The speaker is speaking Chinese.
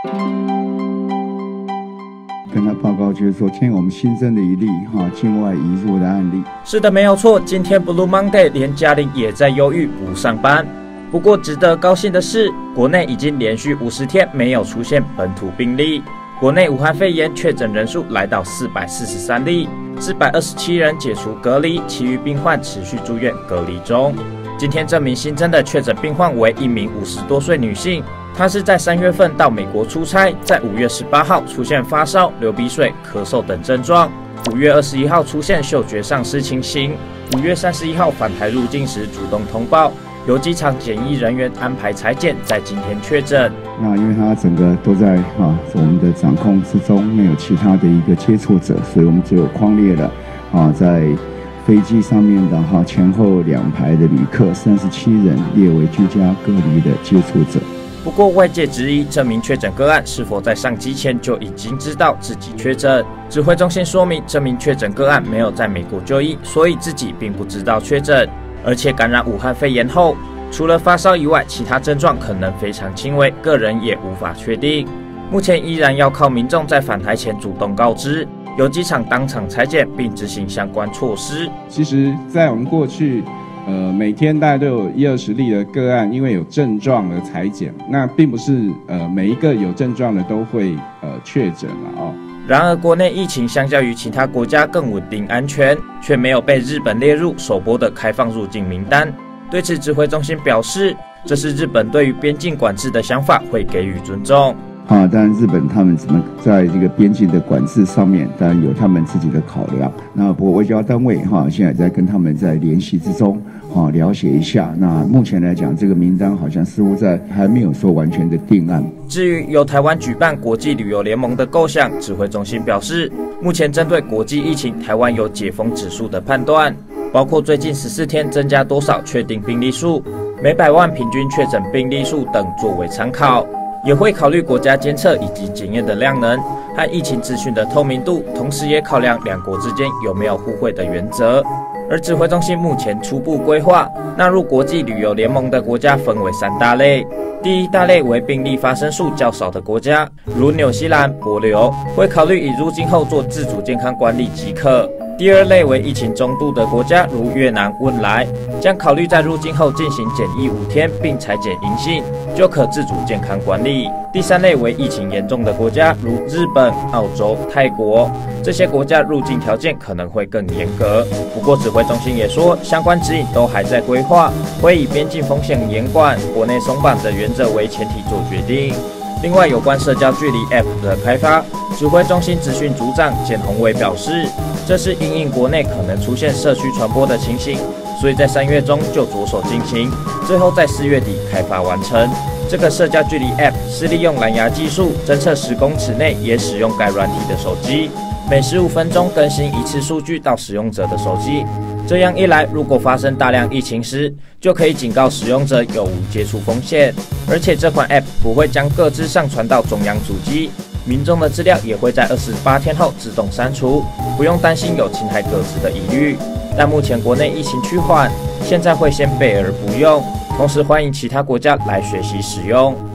跟他报告就是说，今天我们新增的一例境外移入的案例。 是的，没有错。今天 Blue Monday 连嘉玲也在忧郁不上班。不过值得高兴的是，国内已经连续50天没有出现本土病例。国内武汉肺炎确诊人数来到443例，427人解除隔离，其余病患持续住院隔离中。今天这名新增的确诊病患为一名50多岁女性。他是在3月份到美国出差，在5月18号出现发烧、流鼻水、咳嗽等症状，5月21号出现嗅觉丧失情形，5月31号返台入境时主动通报，由机场检疫人员安排采检，在今天确诊。 那因为他整个都在我们的掌控之中，没有其他的一个接触者，所以我们只有匡列了在飞机上面的前后2排的旅客37人列为居家隔离的接触者。 不过外界质疑这名确诊个案是否在上机前就已经知道自己确诊。指挥中心说明，这名确诊个案没有在美国就医，所以自己并不知道确诊，而且感染武汉肺炎后，除了发烧以外，其他症状可能非常轻微，个人也无法确定。目前依然要靠民众在返台前主动告知，由机场当场采检并执行相关措施。 其实，在我们过去每天大概都有10-20例的个案，因为有症状而采检，那并不是每一个有症状的都会确诊了然而，国内疫情相较于其他国家更稳定安全，却没有被日本列入首波的开放入境名单。对此，指挥中心表示，这是日本对于边境管制的想法，会给予尊重。 当然日本他们怎么在这个边境的管制上面，当然有他们自己的考量。那不过外交单位现在在跟他们在联系之中了解一下。那目前来讲，这个名单好像似乎还没有说完全的定案。 至于由台湾举办国际旅游联盟的构想，指挥中心表示，目前针对国际疫情，台湾有解封指数的判断，包括最近14天增加多少确定病例数、每100万平均确诊病例数等作为参考。也会考虑国家监测以及检验的量能和疫情资讯的透明度，同时也考量两国之间有没有互惠的原则。而指挥中心目前初步规划纳入国际旅游联盟的国家分为3大类。第一大类为病例发生数较少的国家，如纽西兰、帛琉，会考虑以入境后做自主健康管理即可。第二类为疫情中度的国家，如越南、汶莱，将考虑在入境后进行检疫5天，并采检阴性，就可自主健康管理。第三类为疫情严重的国家，如日本、澳洲、泰国，这些国家入境条件可能会更严格。不过指挥中心也说，相关指引都还在规划，会以边境风险严管、国内松绑的原则为前提做决定。另外，有关社交距离 App 的开发，指挥中心资讯组长简宏伟表示，这是因应国内可能出现社区传播的情形，所以在3月中就着手进行，最后在4月底开发完成。这个社交距离 App 是利用蓝牙技术侦测10公尺内也使用该软体的手机，每15分钟更新1次数据到使用者的手机。这样一来，如果发生大量疫情时，就可以警告使用者有无接触风险。而且这款 App 不会将个资上传到中央主机，民众的资料也会在28天后自动删除，不用担心有侵害个资的疑虑。但目前国内疫情趋缓，现在会先备而不用，同时欢迎其他国家来学习使用。